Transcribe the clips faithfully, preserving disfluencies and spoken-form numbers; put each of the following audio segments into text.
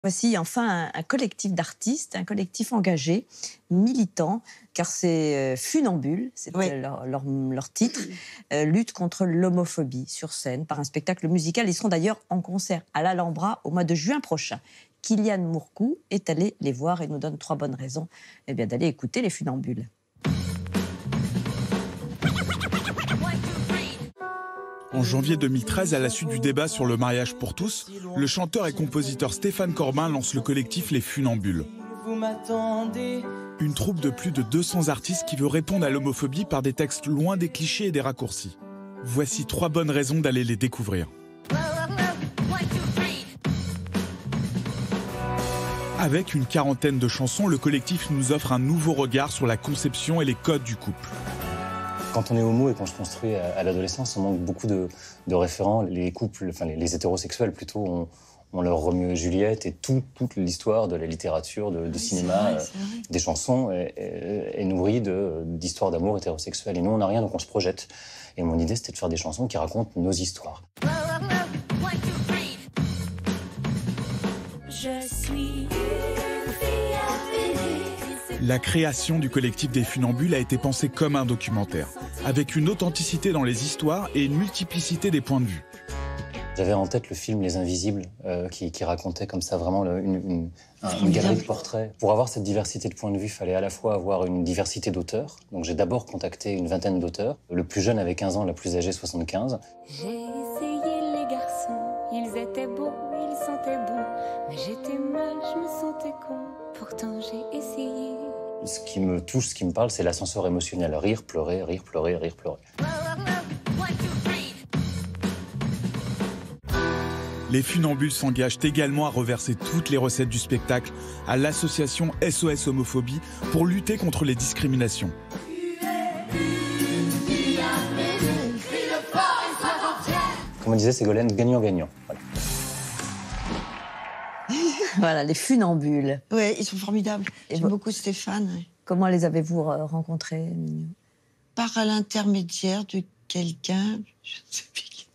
Voici enfin un, un collectif d'artistes, un collectif engagé, militant, car c'est euh, Funambule, c'est Oui. euh, leur, leur, leur titre, euh, lutte contre l'homophobie sur scène par un spectacle musical. Ils seront d'ailleurs en concert à l'Alhambra au mois de juin prochain. Kylian Mourcou est allé les voir et nous donne trois bonnes raisons eh bien, d'aller écouter les Funambules. En janvier deux mille treize, à la suite du débat sur le mariage pour tous, le chanteur et compositeur Stéphane Corbin lance le collectif Les Funambules. Une troupe de plus de deux cents artistes qui veut répondre à l'homophobie par des textes loin des clichés et des raccourcis. Voici trois bonnes raisons d'aller les découvrir. Avec une quarantaine de chansons, le collectif nous offre un nouveau regard sur la conception et les codes du couple. Quand on est homo et qu'on se construit à l'adolescence, on manque beaucoup de, de référents. Les couples, enfin les, les hétérosexuels plutôt, ont, ont leur Roméo et Juliette et tout, toute l'histoire de la littérature, de, de cinéma, vrai, euh, des chansons est, est, est nourrie d'histoires d'amour hétérosexuelles. Et nous, on n'a rien, donc on se projette. Et mon idée, c'était de faire des chansons qui racontent nos histoires. Je suis... La création du collectif des Funambules a été pensée comme un documentaire, avec une authenticité dans les histoires et une multiplicité des points de vue. J'avais en tête le film Les Invisibles, euh, qui, qui racontait comme ça vraiment le, une, une, un, une galerie de portraits. Pour avoir cette diversité de points de vue, il fallait à la fois avoir une diversité d'auteurs. Donc j'ai d'abord contacté une vingtaine d'auteurs. Le plus jeune avait quinze ans, la plus âgée soixante-quinze. J'ai essayé les garçons, ils étaient beaux, ils sentaient bon. Mais j'étais mal, je me sentais con, pourtant j'ai essayé. Ce qui me touche, ce qui me parle, c'est l'ascenseur émotionnel. Rire, pleurer, rire, pleurer, rire, pleurer. Les Funambules s'engagent également à reverser toutes les recettes du spectacle à l'association S O S Homophobie pour lutter contre les discriminations. Comme on disait Ségolène, gagnant-gagnant. Voilà. Voilà, les Funambules. Oui, ils sont formidables. J'aime beaucoup Stéphane. Ouais. Comment les avez-vous rencontrés, Mignot? Par l'intermédiaire de quelqu'un, je ne sais plus qui.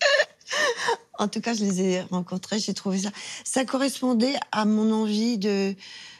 En tout cas, je les ai rencontrés, j'ai trouvé ça... Ça correspondait à mon envie de...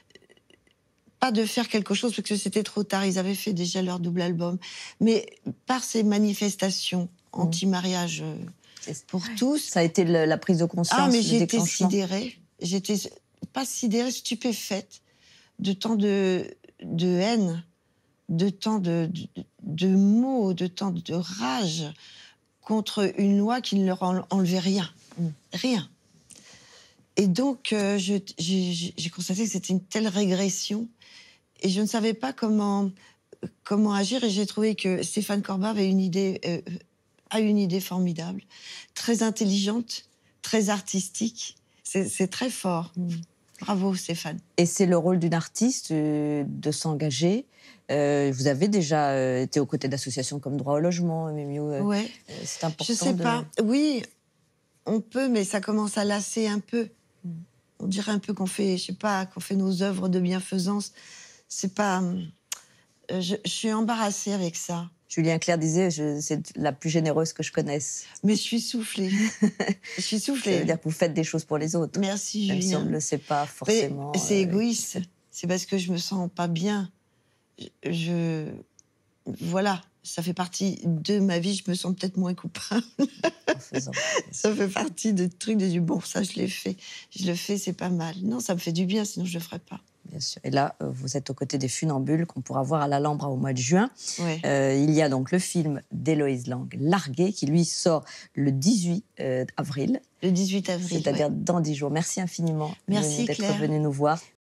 Pas de faire quelque chose, parce que c'était trop tard, ils avaient fait déjà leur double album, mais par ces manifestations anti-mariage euh, pour tous... Ça a été le, la prise de conscience, Ah, mais le j'étais déclenchement. sidérée. J'étais pas sidérée, stupéfaite de tant de, de haine, de tant de, de, de mots, de tant de rage contre une loi qui ne leur enlevait rien. Mm. Rien. Et donc, euh, j'ai constaté que c'était une telle régression et je ne savais pas comment, comment agir. Et j'ai trouvé que Stéphane Corbin avait une idée, euh, a une idée formidable, très intelligente, très artistique. C'est très fort. Mmh. Bravo, Stéphane. Et c'est le rôle d'une artiste euh, de s'engager. Euh, vous avez déjà euh, été aux côtés d'associations comme Droit au logement, Mignot. Euh, ouais. euh, c'est important. Je sais de... pas. Oui, on peut, mais ça commence à lasser un peu. Mmh. On dirait un peu qu'on fait, je sais pas, qu'on fait nos œuvres de bienfaisance. C'est pas. Euh, je, je suis embarrassée avec ça. Julien Clerc disait, c'est la plus généreuse que je connaisse. Mais je suis soufflée. Je suis soufflée. Ça veut dire que vous faites des choses pour les autres. Merci, même Julien. si on ne le sait pas forcément. C'est euh, égoïste. C'est parce que je me sens pas bien. Je, je... Voilà, ça fait partie de ma vie. Je me sens peut-être moins coupable. En faisant. Ça fait partie de trucs de du bon, ça je l'ai fait. Je le fais, c'est pas mal. Non, ça me fait du bien, sinon je le ferais pas. Bien sûr. Et là, vous êtes aux côtés des Funambules qu'on pourra voir à l'Alhambra au mois de juin. Ouais. Euh, il y a donc le film d'Héloïse Lang, Largué, qui lui sort le dix-huit avril. Le dix-huit avril. C'est-à-dire ouais. dans dix jours. Merci infiniment Merci d'être Claire. venue nous voir.